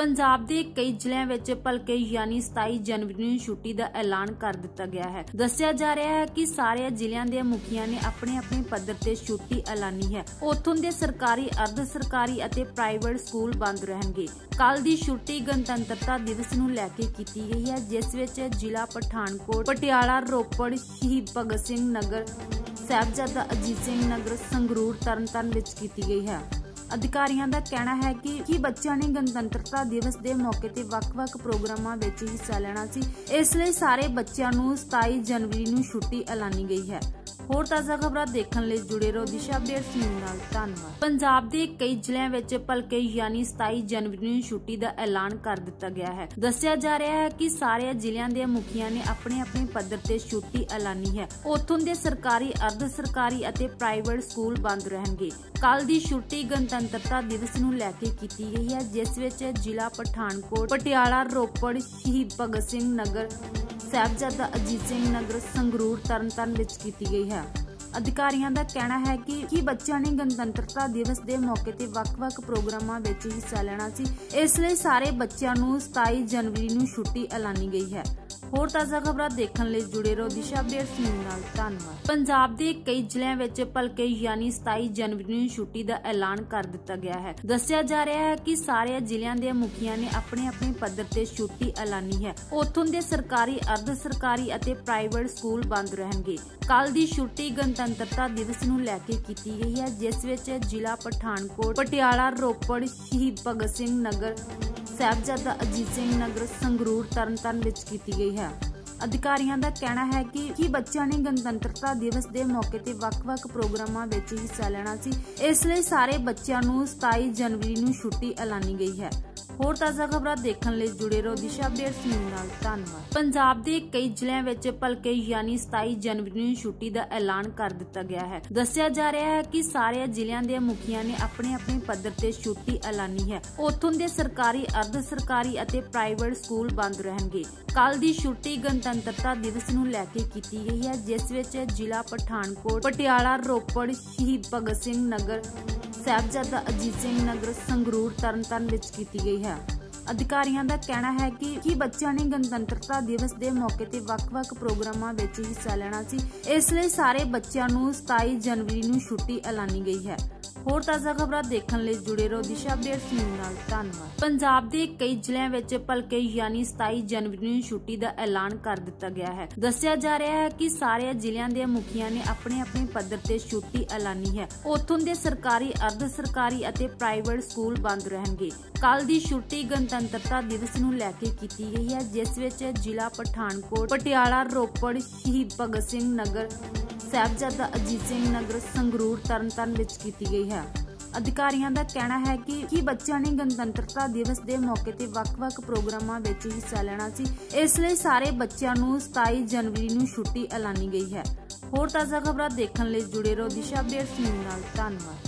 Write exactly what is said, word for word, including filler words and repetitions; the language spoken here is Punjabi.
पंजाब के कई ਜ਼ਿਲ੍ਹਿਆਂ ਵਿੱਚ ਭਲਕੇ यानी सताई जनवरी ਨੂੰ ਛੁੱਟੀ ਦਾ ਐਲਾਨ ਕਰ ਦਿੱਤਾ ਗਿਆ ਹੈ। ਦੱਸਿਆ ਜਾ ਰਿਹਾ ਹੈ ਕਿ ਸਾਰੇ ਜ਼ਿਲ੍ਹਿਆਂ ਦੇ ਮੁਖੀਆਂ ਨੇ ਆਪਣੇ ਆਪਣੇ ਪੱਧਰ ਤੇ ਛੁੱਟੀ ਐਲਾਨੀ ਹੈ। ਉੱਥੋਂ ਦੇ ਸਰਕਾਰੀ, ਅਰਧ ਸਰਕਾਰੀ ਅਤੇ ਪ੍ਰਾਈਵੇਟ ਸਕੂਲ ਬੰਦ ਰਹਿਣਗੇ। ਕੱਲ ਦੀ ਛੁੱਟੀ ਗਣਤੰਤਰਤਾ ਦਿਵਸ ਨੂੰ ਲੈ ਕੇ ਕੀਤੀ ਗਈ ਹੈ, ਜਿਸ ਵਿੱਚ ਜ਼ਿਲ੍ਹਾ ਪਠਾਨਕੋਟ, ਪਟਿਆਲਾ, ਰੋਪੜ, ਸ਼ਹੀਦ ਭਗਤ ਸਿੰਘ ਨਗਰ, ਸਾਹਿਬਜ਼ਾਦਾ ਅਜੀਤ ਸਿੰਘ ਨਗਰ, ਸੰਗਰੂਰ, ਤਰਨਤਾਰਨ ਵਿੱਚ ਕੀਤੀ ਗਈ ਹੈ। ਅਧਿਕਾਰੀਆਂ ਦਾ ਕਹਿਣਾ ਹੈ ਕਿ ਕਿ ਬੱਚਿਆਂ ਨੇ ਗਣਤੰਤਰਤਾ ਦਿਵਸ ਦੇ ਮੌਕੇ ਤੇ ਵੱਖ-ਵੱਖ ਪ੍ਰੋਗਰਾਮਾਂ ਵਿੱਚ ਹਿੱਸਾ ਲੈਣਾ ਸੀ, ਇਸ ਲਈ ਸਾਰੇ ਬੱਚਿਆਂ ਨੂੰ ਸਤਾਈ ਜਨਵਰੀ ਨੂੰ ਛੁੱਟੀ ਐਲਾਨੀ ਗਈ ਹੈ। ਹੋਰ ਤਾਜ਼ਾ ਖਬਰਾਂ ਦੇਖਣ ਲਈ ਜੁੜੇ ਰਹੋ ਦਿਸ਼ਾ ਅਪਡੇਟਸ ਨਿਊਜ਼ ਨਾਲ। ਧੰਨਵਾਦ। ਪੰਜਾਬ ਦੇ ਕਈ ਜ਼ਿਲ੍ਹਿਆਂ ਵਿੱਚ ਭਲਕੇ ਯਾਨੀ ਸਤਾਈ ਜਨਵਰੀ ਨੂੰ ਛੁੱਟੀ ਦਾ ਐਲਾਨ ਕਰ ਦਿੱਤਾ ਗਿਆ ਹੈ। ਦੱਸਿਆ ਜਾ ਰਿਹਾ ਹੈ ਕਿ ਸਾਰੇ ਜ਼ਿਲ੍ਹਿਆਂ ਦੇ ਮੁਖੀਆਂ ਨੇ ਆਪਣੇ ਆਪਣੇ ਪੱਧਰ ਤੇ ਛੁੱਟੀ ਐਲਾਨੀ ਹੈ। ਉੱਥੋਂ ਦੇ ਸਰਕਾਰੀ, ਅਰਧ ਸਰਕਾਰੀ ਅਤੇ ਪ੍ਰਾਈਵੇਟ ਸਕੂਲ ਬੰਦ ਰਹਿਣਗੇ। ਕੱਲ ਦੀ ਛੁੱਟੀ ਗਣਤੰਤਰਤਾ ਦਿਵਸ ਨੂੰ ਲੈ ਕੇ ਕੀਤੀ ਗਈ ਹੈ, ਜਿਸ ਵਿੱਚ ਜ਼ਿਲ੍ਹਾ ਪਠਾਨਕੋਟ, ਪਟਿਆਲਾ, ਰੋਪੜ, ਸ਼ਹੀਦ ਭਗਤ ਸਿੰਘ ਨਗਰ, ਸਾਹਿਬਜ਼ਾਦਾ ਅਜੀਤ ਸਿੰਘ ਨਗਰ, ਸੰਗਰੂਰ, ਤਰਨਤਾਰਨ ਵਿੱਚ ਕੀਤੀ ਗਈ ਹੈ। ਅਧਿਕਾਰੀਆਂ ਦਾ ਕਹਿਣਾ ਹੈ ਕਿ ਕਿ ਬੱਚਿਆਂ ਨੇ ਗਣਤੰਤਰਤਾ ਦਿਵਸ ਦੇ ਮੌਕੇ ਤੇ ਵੱਖ-ਵੱਖ ਪ੍ਰੋਗਰਾਮਾਂ ਵਿੱਚ ਹਿੱਸਾ ਲੈਣਾ ਸੀ, ਇਸ ਲਈ ਸਾਰੇ ਬੱਚਿਆਂ ਨੂੰ ਸਤਾਈ ਜਨਵਰੀ ਨੂੰ ਛੁੱਟੀ ਐਲਾਨੀ ਗਈ ਹੈ। ਹੋਰ ਤਾਜ਼ਾ ਖਬਰਾਂ ਦੇਖਣ ਲਈ ਜੁੜੇ ਰਹੋ ਦਿਸ਼ਾ ਅਪਡੇਟਸ ਨਿਊਜ਼ ਨਾਲ। ਧੰਨਵਾਦ। ਪੰਜਾਬ ਦੇ ਕਈ ਜ਼ਿਲ੍ਹਿਆਂ ਵਿੱਚ ਭਲਕੇ ਯਾਨੀ ਸਤਾਈ ਜਨਵਰੀ ਨੂੰ ਛੁੱਟੀ ਦਾ ਐਲਾਨ ਕਰ ਦਿੱਤਾ ਗਿਆ ਹੈ। ਦੱਸਿਆ ਜਾ ਰਿਹਾ ਹੈ ਕਿ ਸਾਰੇ ਜ਼ਿਲ੍ਹਿਆਂ ਦੇ ਮੁਖੀਆਂ ਨੇ ਆਪਣੇ ਆਪਣੇ ਪੱਧਰ ਤੇ ਛੁੱਟੀ ਐਲਾਨੀ ਹੈ। ਉੱਥੋਂ ਦੇ ਸਰਕਾਰੀ, ਅਰਧ ਸਰਕਾਰੀ ਅਤੇ ਪ੍ਰਾਈਵੇਟ ਸਕੂਲ ਬੰਦ ਰਹਿਣਗੇ। ਕੱਲ ਦੀ ਛੁੱਟੀ ਗਣਤੰਤਰਤਾ ਦਿਵਸ ਨੂੰ ਲੈ ਕੇ ਕੀਤੀ ਗਈ ਹੈ, ਜਿਸ ਵਿੱਚ ਜ਼ਿਲ੍ਹਾ ਪਠਾਨਕੋਟ, ਪਟਿਆਲਾ, ਰੋਪੜ, ਸ਼ਹੀਦ ਭਗਤ ਸਿੰਘ ਨਗਰ, ਸਾਹਿਬਜ਼ਾਦਾ ਅਜੀਤ ਸਿੰਘ ਨਗਰ, ਸੰਗਰੂਰ, ਤਰਨਤਾਰਨ ਵਿੱਚ ਕੀਤੀ ਗਈ ਹੈ। ਅਧਿਕਾਰੀਆਂ ਦਾ ਕਹਿਣਾ ਹੈ ਕਿ ਕਿ ਬੱਚਿਆਂ ਨੇ ਗਣਤੰਤਰਤਾ ਦਿਵਸ ਦੇ ਮੌਕੇ ਤੇ ਵੱਖ-ਵੱਖ ਪ੍ਰੋਗਰਾਮਾਂ ਵਿੱਚ ਹਿੱਸਾ ਲੈਣਾ ਸੀ, ਇਸ ਲਈ ਸਾਰੇ ਬੱਚਿਆਂ ਨੂੰ ਸਤਾਈ ਜਨਵਰੀ ਨੂੰ ਛੁੱਟੀ ਐਲਾਨੀ ਗਈ ਹੈ। ਹੋਰ ਤਾਜ਼ਾ ਖਬਰਾਂ ਦੇਖਣ ਲਈ ਜੁੜੇ ਰਹੋ ਦਿਸ਼ਾ ਅਪਡੇਟਸ ਨਿਊਜ਼ ਨਾਲ। ਧੰਨਵਾਦ। ਪੰਜਾਬ ਦੇ ਕਈ ਜ਼ਿਲ੍ਹਿਆਂ ਵਿੱਚ ਭਲਕੇ ਯਾਨੀ ਸਤਾਈ ਜਨਵਰੀ ਨੂੰ ਛੁੱਟੀ ਦਾ ਐਲਾਨ ਕਰ ਦਿੱਤਾ ਗਿਆ ਹੈ। ਦੱਸਿਆ ਜਾ ਰਿਹਾ ਹੈ ਕਿ ਸਾਰੇ ਜ਼ਿਲ੍ਹਿਆਂ ਦੇ ਮੁਖੀਆਂ ਨੇ ਆਪਣੇ ਆਪਣੇ ਪੱਧਰ ਤੇ ਛੁੱਟੀ ਐਲਾਨੀ ਹੈ। ਉੱਥੋਂ ਦੇ ਸਰਕਾਰੀ, ਅਰਧ ਸਰਕਾਰੀ ਅਤੇ ਪ੍ਰਾਈਵੇਟ ਸਕੂਲ ਬੰਦ ਰਹਿਣਗੇ। ਕੱਲ ਦੀ ਛੁੱਟੀ ਗਣਤੰਤਰਤਾ ਦਿਵਸ ਨੂੰ ਲੈ ਕੇ ਕੀਤੀ ਗਈ ਹੈ, ਜਿਸ ਵਿੱਚ ਜ਼ਿਲ੍ਹਾ ਪਠਾਨਕੋਟ, ਪਟਿਆਲਾ, ਰੋਪੜ, ਸ਼ਹੀਦ ਭਗਤ ਸਿੰਘ ਨਗਰ, ਸਾਹਿਬਜ਼ਾਦਾ ਅਜੀਤ ਸਿੰਘ ਨਗਰ, ਸੰਗਰੂਰ, ਤਰਨਤਾਰਨ ਵਿੱਚ ਕੀਤੀ ਗਈ ਹੈ। ਅਧਿਕਾਰੀਆਂ ਦਾ ਕਹਿਣਾ ਹੈ ਕਿ ਕਿ ਬੱਚਿਆਂ ਨੇ ਗਣਤੰਤਰਤਾ ਦਿਵਸ ਦੇ ਮੌਕੇ ਤੇ ਵੱਖ-ਵੱਖ ਪ੍ਰੋਗਰਾਮਾਂ ਵਿੱਚ ਹਿੱਸਾ ਲੈਣਾ ਸੀ, ਇਸ ਲਈ ਸਾਰੇ ਬੱਚਿਆਂ ਨੂੰ ਸਤਾਈ ਜਨਵਰੀ ਨੂੰ ਛੁੱਟੀ ਐਲਾਨੀ ਗਈ ਹੈ। ਹੋਰ ਤਾਜ਼ਾ ਖਬਰਾਂ ਦੇਖਣ ਲਈ ਜੁੜੇ ਰਹੋ ਦਿਸ਼ਾ ਅਪਡੇਟਸ ਨਿਊਜ਼ ਨਾਲ। ਧੰਨਵਾਦ। ਪੰਜਾਬ ਦੇ ਕਈ ਜ਼ਿਲ੍ਹਿਆਂ ਵਿੱਚ ਭਲਕੇ ਯਾਨੀ ਸਤਾਈ ਜਨਵਰੀ ਨੂੰ ਛੁੱਟੀ ਦਾ ਐਲਾਨ ਕਰ ਦਿੱਤਾ ਗਿਆ ਹੈ। ਦੱਸਿਆ ਜਾ ਰਿਹਾ ਹੈ ਕਿ ਸਾਰੇ ਜ਼ਿਲ੍ਹਿਆਂ ਦੇ ਮੁਖੀਆਂ ਨੇ ਆਪਣੇ ਆਪਣੇ ਪੱਧਰ ਤੇ ਛੁੱਟੀ ਐਲਾਨੀ ਹੈ। ਉੱਥੋਂ ਦੇ ਸਰਕਾਰੀ, ਅਰਧ ਸਰਕਾਰੀ ਅਤੇ ਪ੍ਰਾਈਵੇਟ ਸਕੂਲ ਬੰਦ ਰਹਿਣਗੇ। ਕੱਲ ਦੀ ਛੁੱਟੀ ਗਣਤੰਤਰਤਾ ਦਿਵਸ ਨੂੰ ਲੈ ਕੇ ਕੀਤੀ ਗਈ ਹੈ, ਜਿਸ ਵਿੱਚ ਜ਼ਿਲ੍ਹਾ ਪਠਾਨਕੋਟ, ਪਟਿਆਲਾ, ਰੋਪੜ, ਸ਼ਹੀਦ ਭਗਤ ਸਿੰਘ ਨਗਰ, ਸਾਹਿਬਜ਼ਾਦਾ ਅਜੀਤ ਸਿੰਘ ਨਗਰ, ਸੰਗਰੂਰ, ਤਰਨਤਾਰਨ ਵਿੱਚ ਕੀਤੀ ਗਈ ਹੈ। ਅਧਿਕਾਰੀਆਂ ਦਾ ਕਹਿਣਾ ਹੈ ਕਿ ਕਿ ਬੱਚਿਆਂ ਨੇ ਗਣਤੰਤਰਤਾ ਦਿਵਸ ਦੇ ਮੌਕੇ ਤੇ ਵੱਖ-ਵੱਖ ਪ੍ਰੋਗਰਾਮਾਂ ਵਿੱਚ ਹਿੱਸਾ ਲੈਣਾ ਸੀ, ਇਸ ਲਈ ਸਾਰੇ ਬੱਚਿਆਂ ਨੂੰ ਸਤਾਈ ਜਨਵਰੀ ਨੂੰ ਛੁੱਟੀ ਐਲਾਨੀ ਗਈ ਹੈ। ਹੋਰ ਤਾਜ਼ਾ ਖਬਰਾਂ ਦੇਖਣ ਲਈ ਜੁੜੇ ਰਹੋ ਦਿਸ਼ਾ ਅਪਡੇਟਸ ਨਿਊਜ਼ ਨਾਲ। ਧੰਨਵਾਦ।